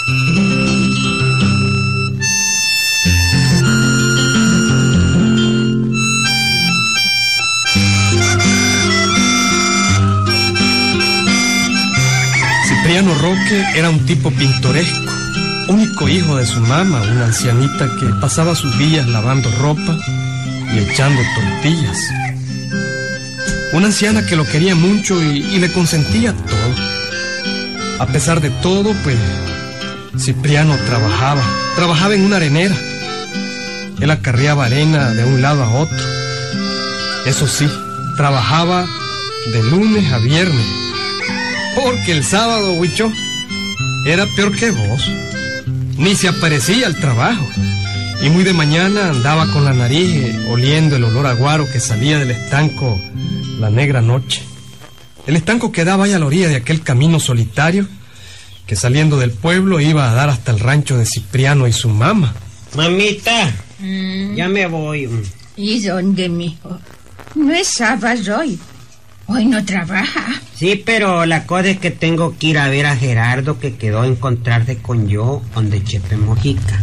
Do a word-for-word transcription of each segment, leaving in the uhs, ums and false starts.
Cipriano Roque era un tipo pintoresco, único hijo de su mamá, una ancianita que pasaba sus días lavando ropa y echando tortillas. Una anciana que lo quería mucho y, y le consentía todo. A pesar de todo, pues, Cipriano trabajaba, trabajaba en una arenera. Él acarreaba arena de un lado a otro. Eso sí, trabajaba de lunes a viernes. Porque el sábado, Huicho, era peor que vos. Ni se aparecía al trabajo. Y muy de mañana andaba con la nariz eh, oliendo el olor a guaro que salía del estanco la negra noche. El estanco quedaba ahí a la orilla de aquel camino solitario que saliendo del pueblo iba a dar hasta el rancho de Cipriano y su mamá. Mamita, mm. ya me voy. ¿Y dónde, mijo? No es sábado hoy. Hoy no trabaja. Sí, pero la cosa es que tengo que ir a ver a Gerardo, que quedó a encontrarse con yo donde Chepe Mojica.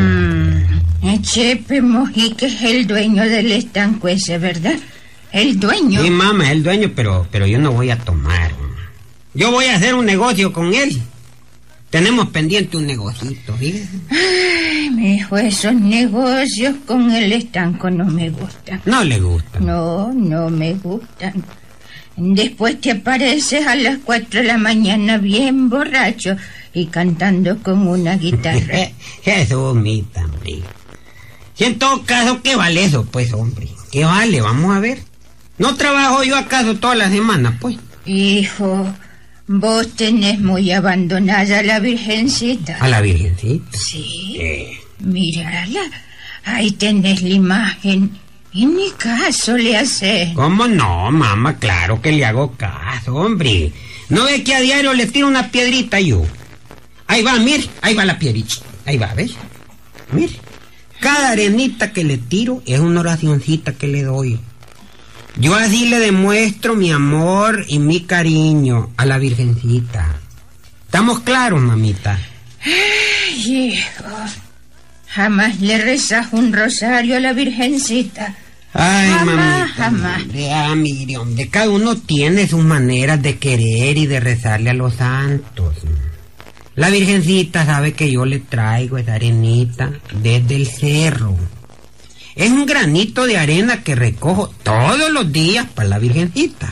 Mm. Chepe Mojica es el dueño del estanco ese, ¿verdad? El dueño. Sí, mamá, es el dueño, pero, pero yo no voy a tomar, mamá. Yo voy a hacer un negocio con él. Tenemos pendiente un negocito, fíjese. Ay, mijo, esos negocios con el estanco no me gustan. No le gustan. No, no me gustan. Después te apareces a las cuatro de la mañana bien borracho y cantando con una guitarra. Jesús, mita, hombre. Si en todo caso, ¿qué vale eso, pues, hombre? ¿Qué vale? Vamos a ver. ¿No trabajo yo acaso toda la semana, pues? Hijo, vos tenés muy abandonada a la Virgencita. ¿A la Virgencita? Sí. Eh. Mírala, ahí tenés la imagen. Y ni caso le haces. ¿Cómo no, mamá? Claro que le hago caso, hombre. ¿No ve que a diario le tiro una piedrita yo? Ahí va, mire, ahí va la piedrita. Ahí va, ¿ves? Mire, cada arenita que le tiro es una oracioncita que le doy. Yo así le demuestro mi amor y mi cariño a la Virgencita. ¿Estamos claros, mamita? Ay, hijo. Jamás le rezas un rosario a la Virgencita. Ay, jamás, mamita. Jamás, hombre, ah, mire, hombre, cada uno tiene sus maneras de querer y de rezarle a los santos. La Virgencita sabe que yo le traigo esa arenita desde el cerro. Es un granito de arena que recojo todos los días para la Virgencita.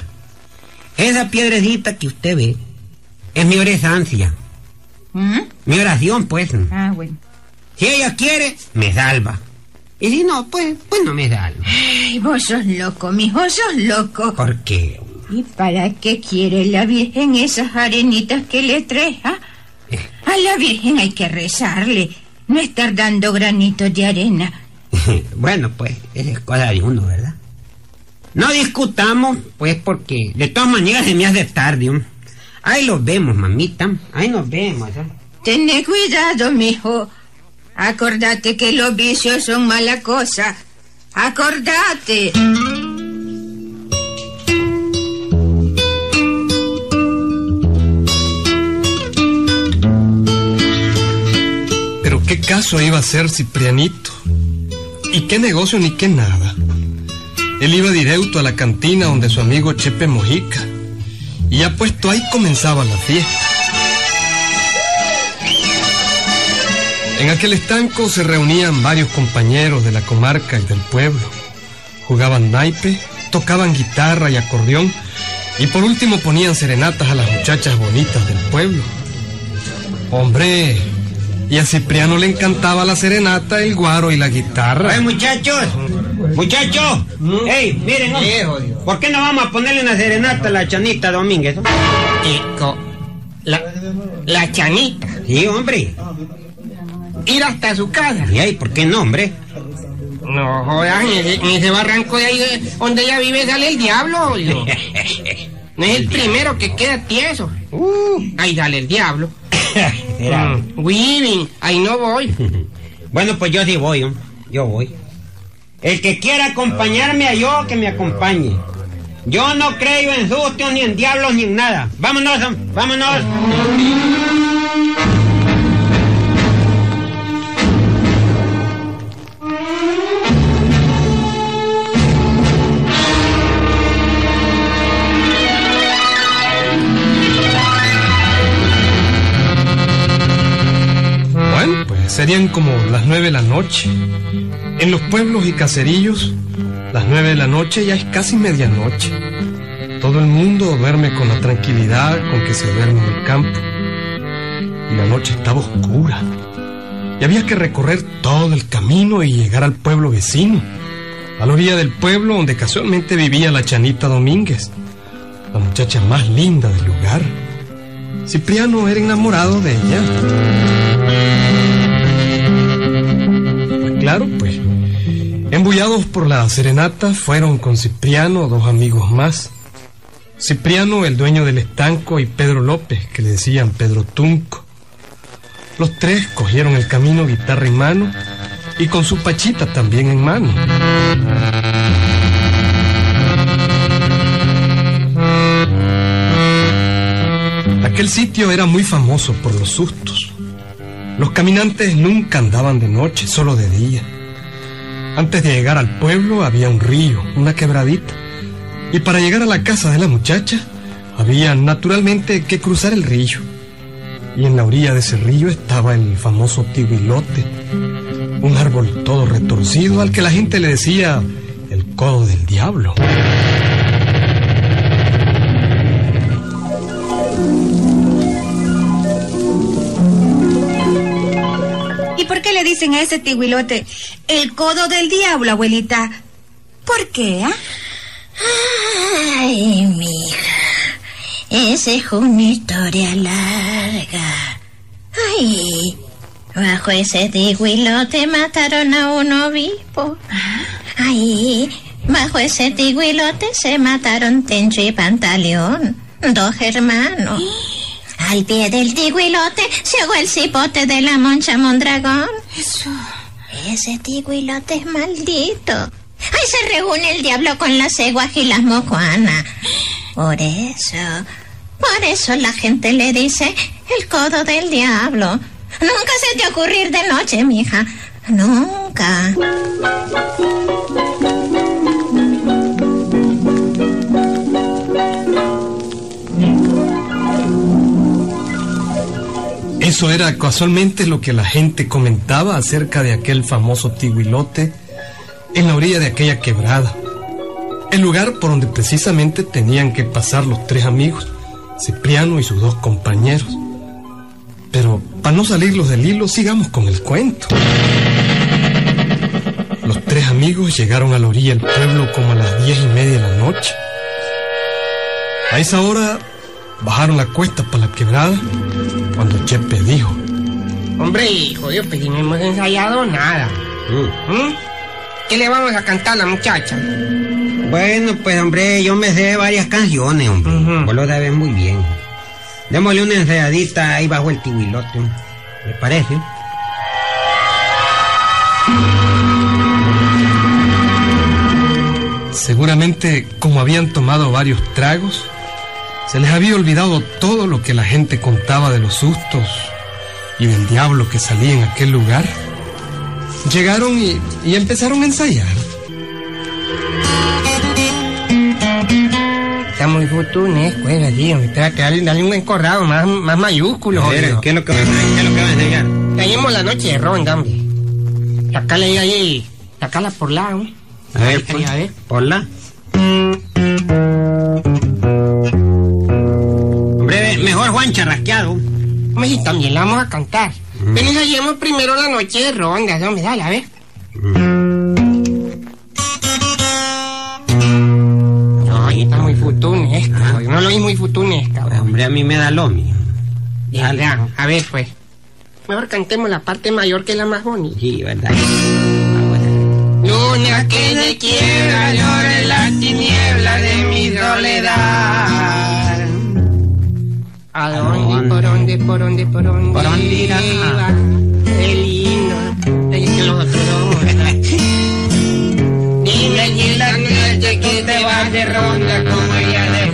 Esa piedrecita que usted ve es mi oración. ¿Mm? Mi oración, pues. Ah, bueno. Si ella quiere, me salva. Y si no, pues, pues no me salva. Ay, vos sos loco, mijo, sos loco. ¿Por qué? ¿Y para qué quiere la Virgen esas arenitas que le trae? ¿Ah? Eh. A la Virgen hay que rezarle, no estar dando granitos de arena. Bueno, pues, esa es cosa de uno, ¿verdad? No discutamos, pues, porque de todas maneras se me hace tarde. ¿no? Ahí los vemos, mamita. Ahí nos vemos. ¿eh? Tené cuidado, mijo. Acordate que los vicios son mala cosa. Acordate. Pero qué caso iba a hacer Ciprianito. Y qué negocio ni qué nada. Él iba directo a la cantina donde su amigo Chepe Mojica. Y ya puesto ahí comenzaba la fiesta. En aquel estanco se reunían varios compañeros de la comarca y del pueblo. Jugaban naipe, tocaban guitarra y acordeón y por último ponían serenatas a las muchachas bonitas del pueblo. Hombre, y a Cipriano le encantaba la serenata, el guaro y la guitarra. ¡Ay, muchachos! ¡Muchachos! ¿Mm? ¡Ey, miren! ¿no? Sí, ¿Por qué no vamos a ponerle una serenata a la Chanita Domínguez? Chico, la, la Chanita, Sí, hombre. ir hasta su casa. ¿Y ahí, por qué no, hombre? No jodas, en ese, en ese barranco de ahí de- donde ella vive sale el diablo. oído. No es el primero que queda tieso. Uh, ahí sale el diablo. Será. Mm, Weaving, ahí no voy. Bueno, pues yo sí voy, ¿no? Yo voy. El que quiera acompañarme a yo, que me acompañe. Yo no creo en sustos, ni en diablos, ni en nada. Vámonos, vámonos. serían como las nueve de la noche. En los pueblos y caserillos, las nueve de la noche ya es casi medianoche. Todo el mundo duerme con la tranquilidad con que se duerme en el campo. Y la noche estaba oscura. Y había que recorrer todo el camino y llegar al pueblo vecino, a la orilla del pueblo donde casualmente vivía la Chanita Domínguez, la muchacha más linda del lugar. Cipriano era enamorado de ella. Pues claro, pues, embullados por la serenata, fueron con Cipriano dos amigos más. Cipriano, el dueño del estanco, y Pedro López, que le decían Pedro Tunco. Los tres cogieron el camino guitarra en mano y con su pachita también en mano. Aquel sitio era muy famoso por los sustos. Los caminantes nunca andaban de noche, solo de día. Antes de llegar al pueblo había un río, una quebradita, y para llegar a la casa de la muchacha había naturalmente que cruzar el río. Y en la orilla de ese río estaba el famoso tihuilote, un árbol todo retorcido al que la gente le decía el codo del diablo. ¿Y por qué le dicen a ese tihuilote el codo del diablo, abuelita? ¿Por qué, ah? ¿eh? Ay, mija, esa es una historia larga. Ay, bajo ese tihuilote mataron a un obispo. Ay, bajo ese tihuilote se mataron Tencho y Pantaleón, dos hermanos. Al pie del tihuilote se ahogó el cipote de la Moncha Mondragón. Eso. Ese tihuilote es maldito. Ahí se reúne el diablo con las ceguas y las mocuanas. Por eso, por eso la gente le dice el codo del diablo. Nunca se te ocurrir de noche, mija. Nunca. Eso era casualmente lo que la gente comentaba acerca de aquel famoso tihuilote en la orilla de aquella quebrada, el lugar por donde precisamente tenían que pasar los tres amigos, Cipriano y sus dos compañeros. Pero para no salirlos del hilo, sigamos con el cuento. Los tres amigos llegaron a la orilla del pueblo como a las diez y media de la noche. A esa hora bajaron la cuesta para la quebrada cuando Chepe dijo: Hombre, hijo, Dios, pues si no hemos ensayado nada. Mm. ¿Mm? ¿Qué le vamos a cantar a la muchacha? Bueno, pues hombre, yo me sé varias canciones, hombre. Uh-huh. Vos lo sabés muy bien. Démosle una ensayadita ahí bajo el tihuilote. ¿Le parece? Seguramente, como habían tomado varios tragos, se les había olvidado todo lo que la gente contaba de los sustos y del diablo que salía en aquel lugar. Llegaron y, y empezaron a ensayar. Está muy futunesco, es así, hombre. Espérate, dale, dale un encorrado más, más mayúsculo, A ver, hombre. ¿qué es lo que va a enseñar? ¿Qué es lo que va a enseñar? Caímos la noche de ronda, hombre. Sacala ahí, ahí, sacala por lado, ¿eh? A ver, Ahí, pues, a ver. ponla. Hombre, mejor Juan Charrasqueado. Hombre, si también la vamos a cantar. Mm. Pero ensayemos primero la noche de ronda, hombre, dale, a ver. No, ahí está muy futunesca, hombre. No lo oí muy futunesca, Pues, hombre, a mí me da lo mío. Ya, ya, a ver, pues. Mejor cantemos la parte mayor, que es la más bonita. Sí, ¿verdad? Luna que de quiebra llora en la tiniebla de mi soledad. ¿A dónde, por dónde, por dónde, por dónde? ¿Por dónde irá? iba? Qué lindo. Es que los otros no. Dime allí la noche que te vas de ronda como ella de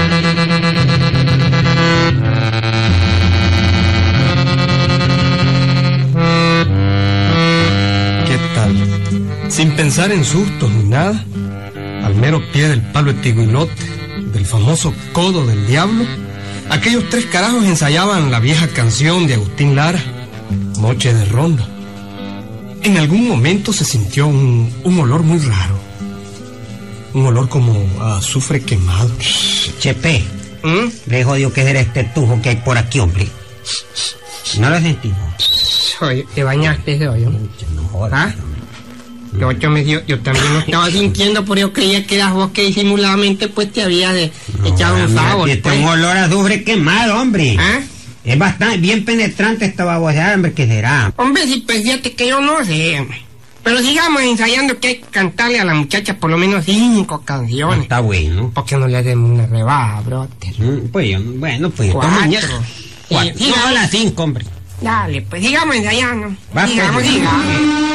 ¿Qué tal? Sin pensar en sustos ni nada, al mero pie del palo de tihuilote, del famoso codo del diablo, aquellos tres carajos ensayaban la vieja canción de Agustín Lara, noche de ronda. En algún momento se sintió un, un olor muy raro. Un olor como a azufre quemado. Chepe, ¿Mm? le jodió que era este tufo que hay por aquí, hombre. ¿No lo sentimos? Oye, te bañaste ese hoyo. No jodas. ¿Ah? Yo, yo, me, yo, yo también lo estaba sintiendo, pero yo creía que eras vos que disimuladamente pues te habías de, No, echado un favor. Este Pues. un olor a azufre quemado, hombre. ¿Ah? Es bastante, bien penetrante esta baboseada, hombre, ¿qué será? Hombre, si pues fíjate que yo no sé, hombre. Pero sigamos ensayando que hay que cantarle a la muchacha por lo menos cinco canciones. Está bueno. ¿Por qué no le hacemos una rebaja, brother? Mm, Pues yo, bueno, pues Cuatro. toma muñeca. Sí, Cuatro. sí, No, a sí. las cinco, hombre. Dale, pues sigamos ensayando. Va, sigamos, pues. sigamos.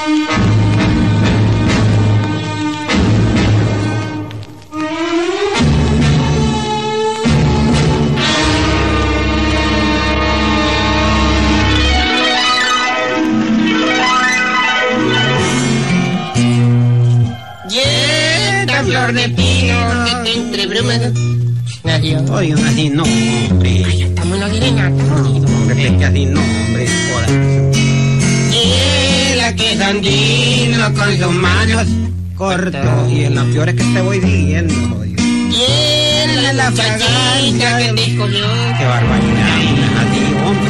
Esta flor de pino que te entre brumas nació. Oye, así no, hombre. Ay, ya estamos en la serenata. Hombre, es que así no, hombre. Joder. Y la que es andino con sus manos Corto. Y en las flores que te voy siguiendo, oye. y la, la muchachita que te escogió. Qué barbaridad, así, hombre.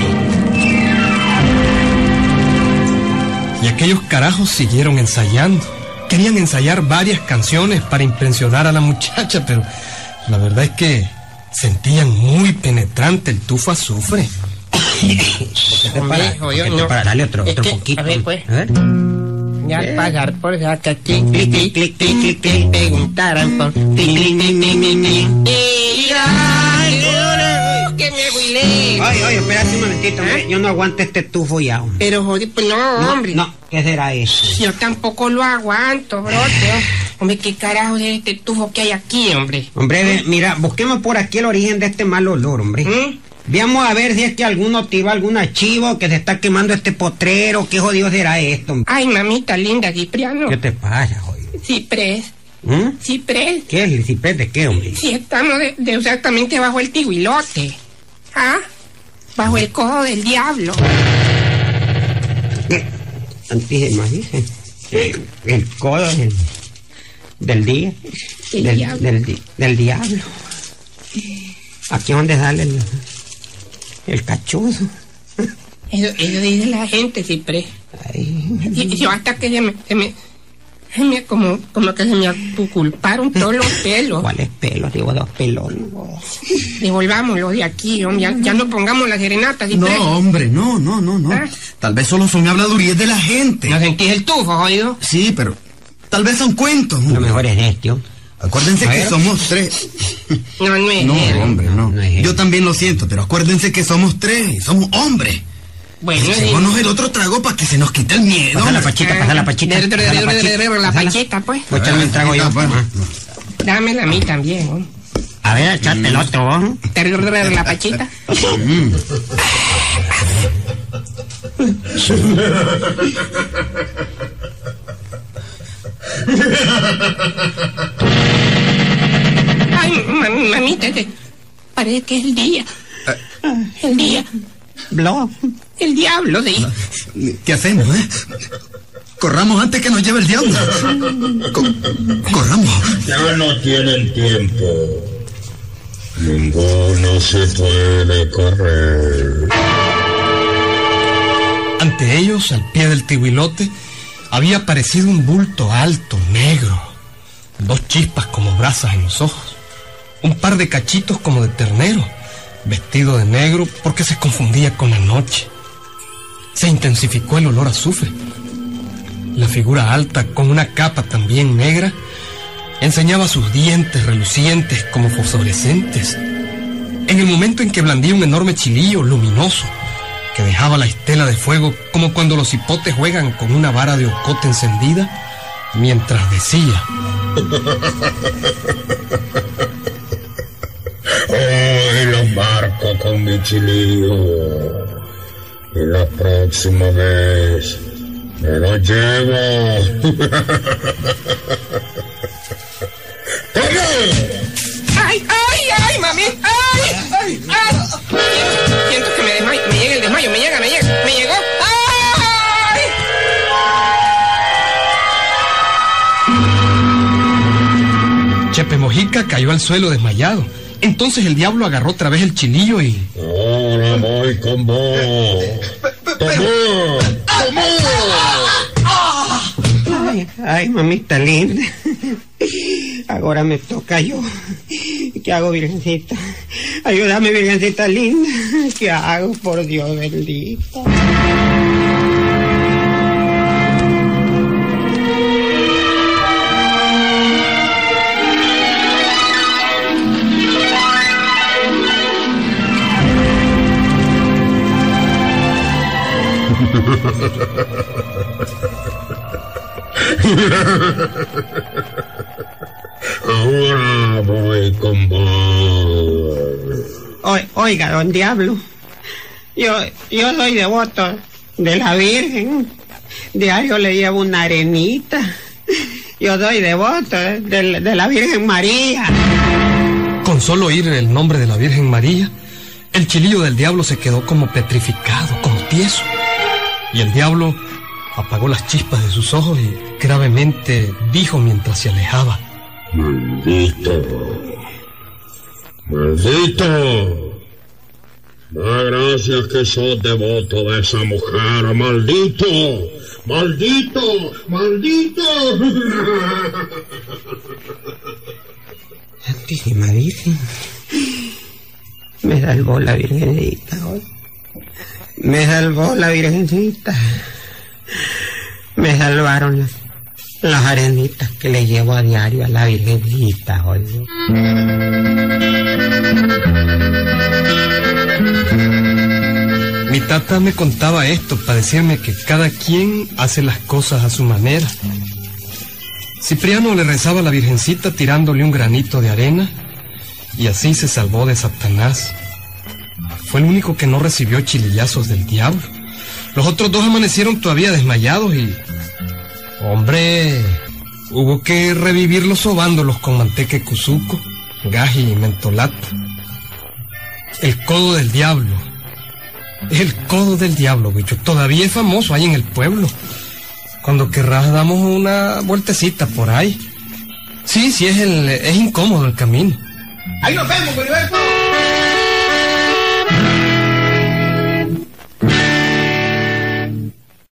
Y aquellos carajos siguieron ensayando. Querían ensayar varias canciones para impresionar a la muchacha, pero la verdad es que sentían muy penetrante el tufo azufre. Hombre, oye, Porque te no. para, dale otro, Es otro que, poquito. a ver, pues. A ver. Ya ¿Qué? pasar por acá, clic, clic, clic, clic, clic, clic, clic, preguntaran por clic, clic, clic, clic, clic, clic. Y ay, no, que me agüilé. Oye, oye, espérate un momentito, hombre. Yo no aguanto este tufo ya, hombre. Pero, joder, pues no, No, hombre. no, ¿qué será eso? Yo tampoco lo aguanto, brote. Hombre, ¿qué carajo es este tufo que hay aquí, hombre? Hombre, ve, mira, busquemos por aquí el origen de este mal olor, hombre. ¿Mm? Veamos a ver si es que alguno tiró algún archivo que se está quemando este potrero. ¿Qué jodido será esto, hombre? Ay, mamita linda, Cipriano. ¿Qué te pasa, oye? Ciprés, ¿Mm? Ciprés. ¿Qué es el ciprés de qué, hombre? Si estamos de, de exactamente bajo el tiguilote. ¿Ah? Bajo el codo del diablo. ¿Qué? Antígemas, dice. El, el codo del, del día. El del, diablo. Del, di- del diablo. Aquí es donde sale el, el cachuzo. Eso, eso dice la gente, Ciprés. Ay. Y yo hasta que se me, se me, se me como, como que se me aculparon todos los pelos. ¿Cuáles pelos? Digo, dos pelones. Devolvámoslo de aquí, hombre. Ya, ya no pongamos la serenata, No, Ciprés. hombre, no, no, no, no. ¿Ah? Tal vez solo son habladurías de la gente. ¿No sentís el tufo, jodido? Sí, pero tal vez son cuentos. Lo mejor es este, hombre. Acuérdense A que ver. somos tres. No, no es No, él. hombre, no. No es él. Yo también lo siento, pero acuérdense que somos tres y somos hombres. Bueno, sí. Echémonos el otro trago para que se nos quite el miedo. Pasa la hombre. pachita, pasa la pachita. De- de- de- pasa de- la de- de- de- La pásala. pachita, pues. Pues échame un trago yo. Ah, bueno. Dámela a mí también, hombre. A ver, echate el otro, vos. De- de- de- de La pachita. Mm. Ay, mami, mamita, te- parece que es el día. El día. Blo. El diablo, sí. ¿Qué hacemos, eh? Corramos antes que nos lleve el diablo. Co- corramos. Ya no tienen tiempo. Ninguno se puede correr. Ante ellos, al pie del tihuilote, había aparecido un bulto alto, negro, dos chispas como brasas en los ojos, un par de cachitos como de ternero, vestido de negro porque se confundía con la noche. Se intensificó el olor a azufre. La figura alta, con una capa también negra, enseñaba sus dientes relucientes como fosforescentes. En el momento en que blandía un enorme chilillo luminoso, que dejaba la estela de fuego como cuando los hipotes juegan con una vara de ocote encendida, mientras decía: Hoy los marco con mi chilillo. Y la próxima vez me lo llevo. ¡Toma! ¡Ay, ay, ay, mami! ¡Ay, ay, ay! Siento, siento que me desmayo, me llega el desmayo, me llega, me llega, me llegó. ¡Ay! chica cayó al suelo desmayado. Entonces el diablo agarró otra vez el chilillo y... Ahora voy con vos. ¡Tomó! ¡Tomó! Ay, ay, mamita linda. Ahora me toca yo. ¿Qué hago, virgencita? Ayúdame, virgencita linda. ¿Qué hago, por Dios bendito? Ahora voy con vos. O, oiga, don Diablo, yo, yo soy devoto de la Virgen. Diario le llevo una arenita. Yo soy devoto de, de la Virgen María. Con solo oír el nombre de la Virgen María, el chilillo del diablo se quedó como petrificado, como tieso. Y el diablo apagó las chispas de sus ojos y gravemente dijo mientras se alejaba: Maldito. Maldito. Da gracias que sos devoto de esa mujer. Maldito. Maldito. Maldito. Santísima Virgen, me salvó la Virgencita hoy. Me salvó la Virgencita. Me salvaron las, las arenitas que le llevo a diario a la Virgencita hoy. Mi tata me contaba esto para decirme que cada quien hace las cosas a su manera. Cipriano le rezaba a la Virgencita tirándole un granito de arena y así se salvó de Satanás. Fue el único que no recibió chilillazos del diablo. Los otros dos amanecieron todavía desmayados y... Hombre, hubo que revivirlos sobándolos con manteca de cuzuco, gaji y mentolato. El codo del diablo. El codo del diablo, bicho. Todavía es famoso ahí en el pueblo. Cuando querrás damos una vueltecita por ahí. Sí, sí, es, el, es incómodo el camino. Ahí nos vemos, Heriberto.